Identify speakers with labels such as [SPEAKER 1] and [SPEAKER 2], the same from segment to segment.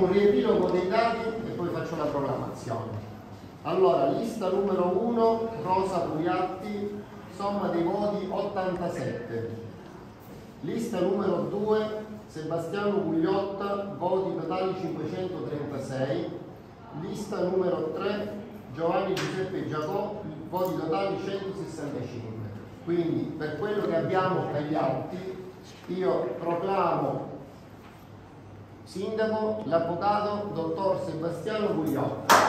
[SPEAKER 1] facciamo un riepilogo dei dati e poi faccio la proclamazione. Allora, lista numero 1, Rosa Puriatti, somma dei voti 87. Lista numero 2, Sebastiano Gugliotta, voti totali 536. Lista numero 3, Giovanni Giuseppe Giacò, voti totali 165. Quindi, per quello che abbiamo per gli atti, io proclamo sindaco l'avvocato dottor Sebastiano Gugliotta.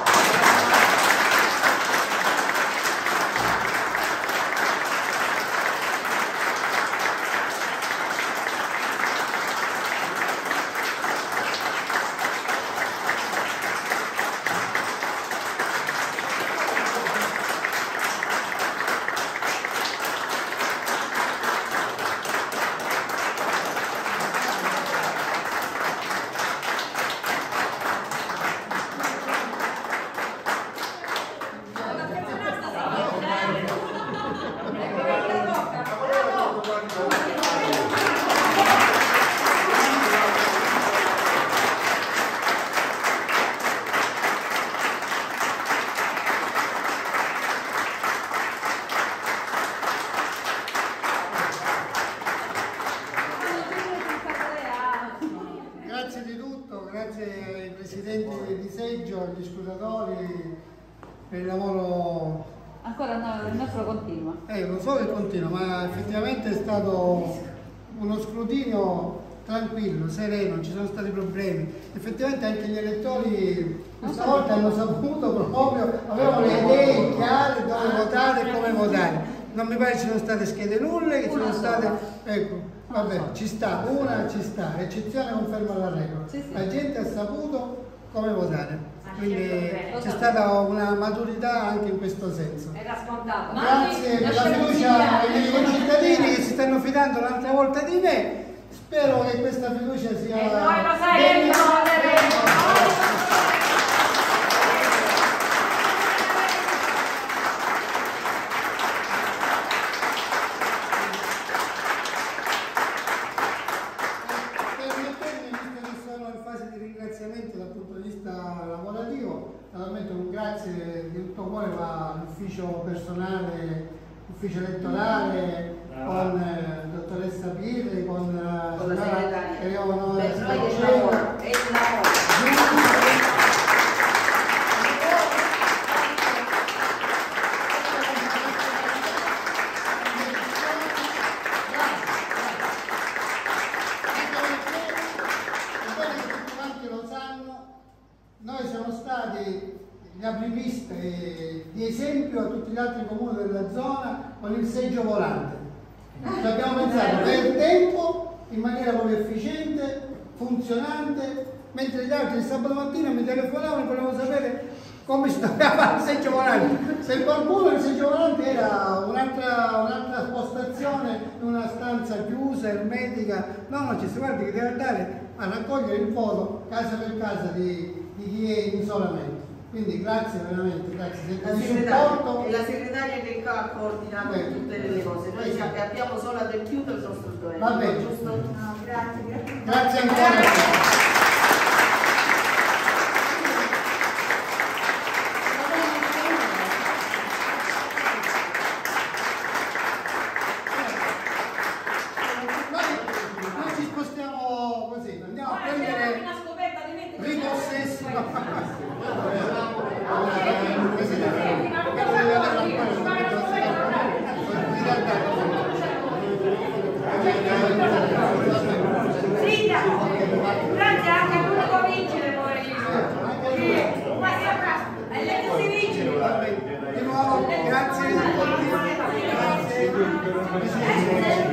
[SPEAKER 2] Grazie di tutto, grazie ai presidenti di seggio, agli scrutatori per il lavoro.
[SPEAKER 3] Ancora no, il nostro continua.
[SPEAKER 2] Lo so che continua, ma effettivamente è stato uno scrutinio tranquillo, sereno, non ci sono stati problemi. Effettivamente anche gli elettori questa volta hanno saputo proprio, avevano le idee chiare dove votare e come votare. Non mi pare ci sono state schede nulle, che ci sono state. Ecco. Vabbè, ci sta, una ci sta, l'eccezione conferma la regola.
[SPEAKER 3] Sì, sì.
[SPEAKER 2] La gente ha saputo come votare, quindi c'è stata una maturità anche in questo senso.
[SPEAKER 4] Era scontato.
[SPEAKER 2] Grazie per la fiducia ai miei concittadini che si stanno fidando un'altra volta di me. Spero che questa fiducia sia.
[SPEAKER 4] E noi lo saremo,
[SPEAKER 2] Dal punto di vista lavorativo, naturalmente un grazie di tutto cuore va all'ufficio personale, ufficio elettorale, con la dottoressa Pirri, con la
[SPEAKER 4] segretaria.
[SPEAKER 2] che avevano
[SPEAKER 4] Per noi è il lavoro, è il lavoro.
[SPEAKER 2] Noi siamo stati gli apripiste di esempio a tutti gli altri comuni della zona con il seggio volante. Ci abbiamo pensato per tempo, in maniera proprio efficiente, funzionante, mentre gli altri il sabato mattina mi telefonavano e volevano sapere come si doveva fare il seggio volante. Se qualcuno il seggio volante era un'altra spostazione in una stanza chiusa, ermetica, no, ci si guarda che deve andare a raccogliere il voto casa per casa di chi è in isolamento. Quindi grazie veramente, grazie.
[SPEAKER 4] È la segretaria che ha coordinato tutte le cose. Noi abbiamo solo adempiuto il nostro dovere.
[SPEAKER 2] Va bene.
[SPEAKER 4] Giusto? No, grazie.
[SPEAKER 2] Grazie ancora. Noi ci spostiamo così, andiamo a prendere
[SPEAKER 4] una scoperta di mettere
[SPEAKER 2] ripossessi.
[SPEAKER 4] Grazie anche a lui può vincere poi. E lei non si vince.
[SPEAKER 2] Di nuovo, grazie a tutti. Grazie.